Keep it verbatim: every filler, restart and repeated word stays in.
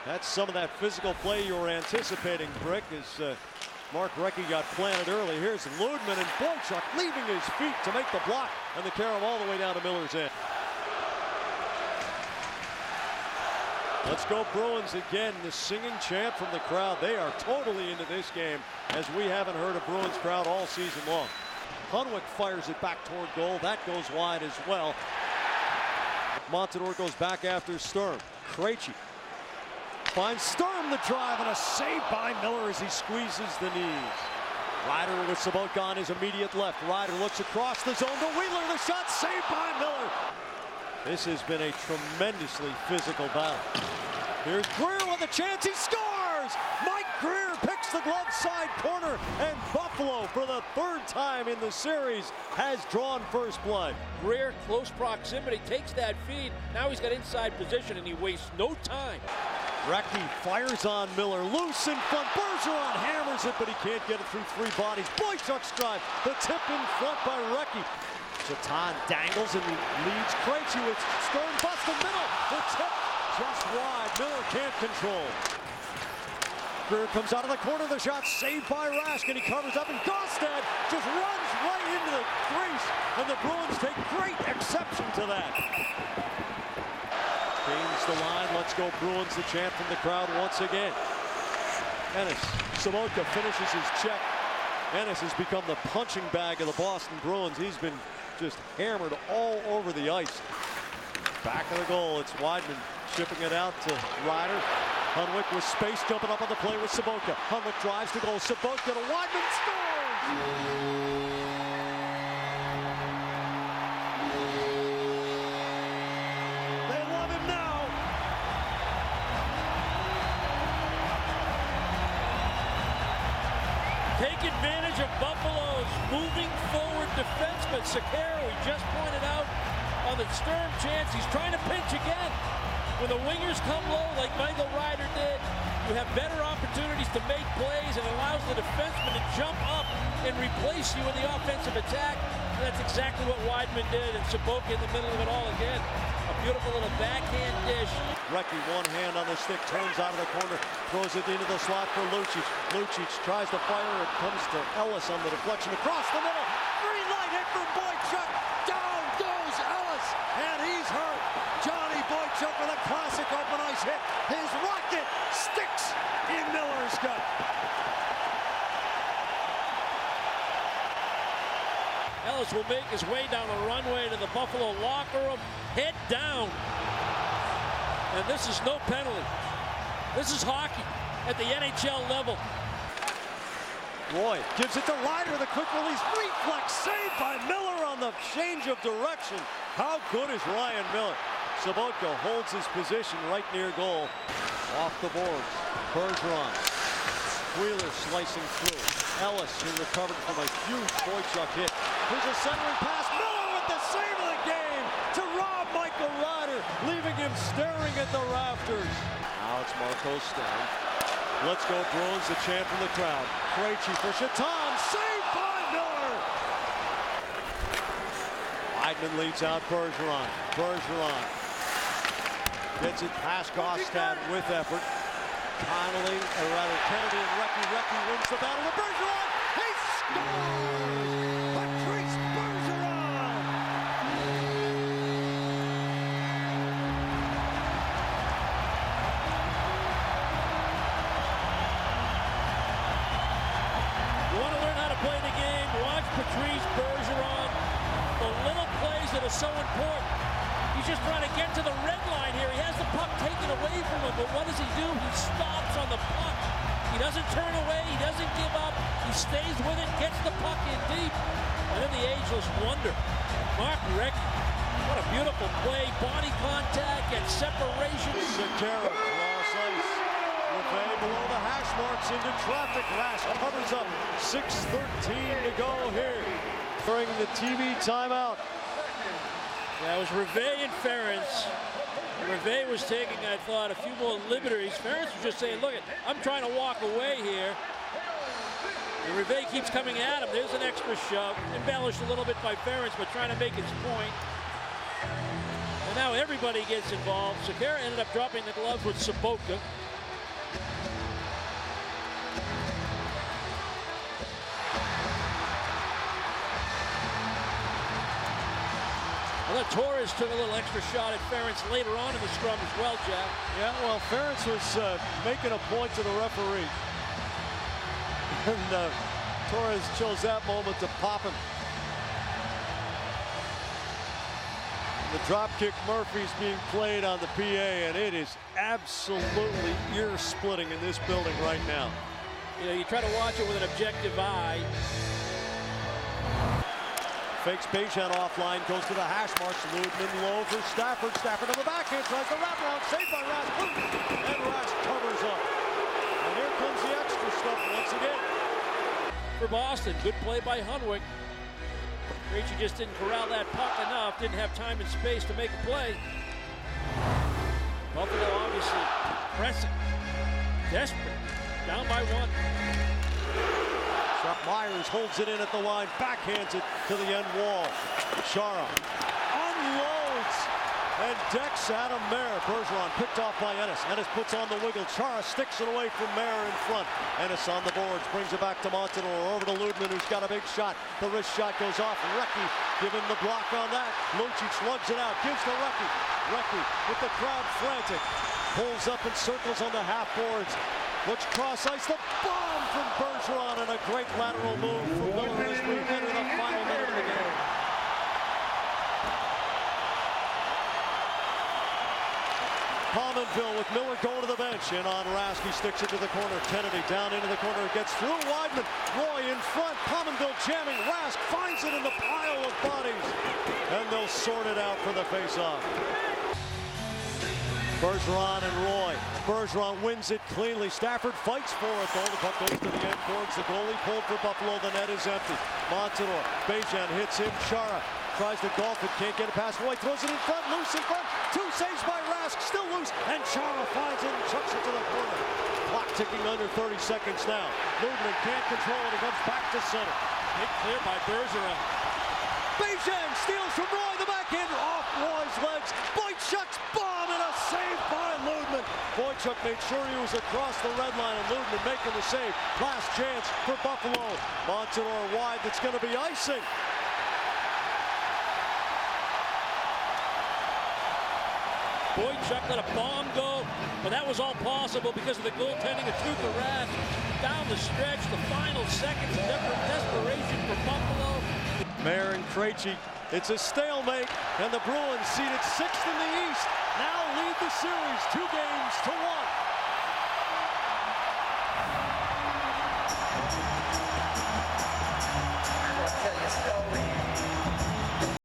That's some of that physical play you were anticipating, Brick, as uh, Mark Recchi got planted early. Here's Ludman, and Boychuk leaving his feet to make the block, and the carry all the way down to Miller's end. Let's go Bruins again. The singing chant from the crowd. They are totally into this game, as we haven't heard a Bruins crowd all season long. Hunwick fires it back toward goal. That goes wide as well. Montador goes back after Sturm. Krejci finds Sturm the drive, and a save by Miller as he squeezes the knees. Ryder with Sobotka on his immediate left. Ryder looks across the zone to Wheeler. The shot saved by Miller. This has been a tremendously physical battle. Here's Grier with a chance. He scores! Mike Grier picks the glove side corner, and Buffalo, for the third time in the series, has drawn first blood. Grier, close proximity, takes that feed. Now he's got inside position, and he wastes no time. Recchi fires on Miller, loose in front. Bergeron hammers it, but he can't get it through three bodies. Boychuk's drive, the tip in front by Recchi. Satan dangles and leads Krejci with Sturm bust the middle. The tip just wide. Miller can't control. Grier comes out of the corner. The shot saved by Rask, and he covers up, and Gostad just runs right into the crease, and the Bruins take great exception to that. Gains the line. Let's go Bruins. The chant from the crowd once again. Ennis, Sobotka finishes his check. Ennis has become the punching bag of the Boston Bruins. He's been just hammered all over the ice. Back of the goal, it's Wideman shipping it out to Ryder. Hunwick with space, jumping up on the play with Sobotka. Hunwick drives to goal. Sobotka to Wideman, scores! They love him now. Take advantage of Buffalo's moving forward defenseman. Sekera, we just pointed out on the Sturm chance, he's trying to pinch again. When the wingers come low like Michael Ryder did, you have better opportunities to make plays, and allows the defenseman to jump up and replace you in the offensive attack. And that's exactly what Wideman did, and Sobotka in the middle of it all again. A beautiful little backhand dish. Recchi, one hand on the stick, turns out of the corner, throws it into the slot for Lucic. Lucic tries to fire, it comes to Ellis on the deflection across the middle. Green light hit from Boychuk. Down goes Ellis, and he's hurt. Johnny Boychuk with a classic open ice hit. His rocket sticks in Miller's gut. Ellis will make his way down the runway to the Buffalo locker room, head down. And this is no penalty. This is hockey at the N H L level. Roy gives it to Ryder, the quick release reflex saved by Miller on the change of direction. How good is Ryan Miller? Sobotka holds his position right near goal. Off the boards, Bergeron. Wheeler slicing through. Ellis, who recovered from a huge Boychuk hit. Here's a centering pass. Miller with the save of the game to rob Michael Ryder, leaving him staring at the rafters. Now it's Marco Sturm. Let's go Bruins, the chant from the crowd. Krejci for Satan, saved by Miller. Wideman leads out Bergeron. Bergeron gets it past Gostad with effort. Connolly, or rather Kennedy and Recchi. Recchi wins the battle to Bergeron. He scores! Patrice Bergeron! You want to learn how to play the game? Watch Patrice Bergeron. The little plays that are so important. He's just trying to get to the red line here. He has the puck taken away from him, but what does he do? He stops on the puck. He doesn't turn away. He doesn't give up. He stays with it, gets the puck in deep. And then the ageless wonder, Mark Recchi. What a beautiful play. Body contact and separation. Sekera, cross ice. Rivet below the hash marks into traffic. Rask covers up. six thirteen to go here. During the T V timeout. Yeah, it was Rivet and Ference. Rivet was taking, I thought, a few more liberties. Ference was just saying, look, I'm trying to walk away here. And Rivet keeps coming at him. There's an extra shove. Embellished a little bit by Ference, but trying to make his point. And now everybody gets involved. Sekera ended up dropping the gloves with Sobotka. Well, Torres took a little extra shot at Ference later on in the scrum as well, Jack. Yeah, well, Ference was uh, making a point to the referee. And uh, Torres chose that moment to pop him. The dropkick Murphy's being played on the P A, and it is absolutely ear-splitting in this building right now. You know, you try to watch it with an objective eye. Fakes Bergeron offline, goes to the hash marks. Wideman low for Stafford. Stafford on the backhand, tries the wraparound, saved by Rask. And Rask covers up. And here comes the extra stuff once again. For Boston, good play by Hunwick. Recchi just didn't corral that puck enough, didn't have time and space to make a play. Buffalo obviously pressing, desperate, down by one. Myers holds it in at the line, backhands it to the end wall. Chara unloads and decks Adam Mayer. Bergeron picked off by Ennis. Ennis puts on the wiggle. Chara sticks it away from Mayer in front. Ennis on the boards, brings it back to Montador. Over to Wideman, who's got a big shot. The wrist shot goes off. Recchi giving the block on that. Lucic lugs it out, gives to Recchi. Recchi with the crowd frantic. Pulls up and circles on the half boards. Looks cross ice, the bomb from Bergeron, and a great lateral move from Miller as we enter the final minute of the game. Pominville with Miller going to the bench, and on Rask, he sticks it to the corner. Kennedy down into the corner, it gets through Wideman. Roy in front, Pominville jamming. Rask finds it in the pile of bodies, and they'll sort it out for the face-off. Bergeron and Roy. Bergeron wins it cleanly. Stafford fights for it, though. The puck goes to the end towards the goalie. Pulled for Buffalo. The net is empty. Montador. Bergeron hits him. Chara tries to golf it. Can't get it past Roy. Throws it in front. Loose in front. Two saves by Rask. Still loose. And Chara finds it and chucks it to the corner. Clock ticking under thirty seconds now. Wideman can't control it. It comes back to center. Hit clear by Bergeron. Bergeron steals from Roy. The backhand off Roy's legs. Boychuk's bomb and a save by Wideman. Boychuk made sure he was across the red line, and Wideman making the save. Last chance for Buffalo. Montador wide. That's going to be icing. Boychuk let a bomb go, but that was all possible because of the goaltending of Tuukka Rask. Down the stretch, the final seconds of desperation for Buffalo. Mayer and Recchi, it's a stalemate, and the Bruins seated sixth in the East now lead the series two games to one.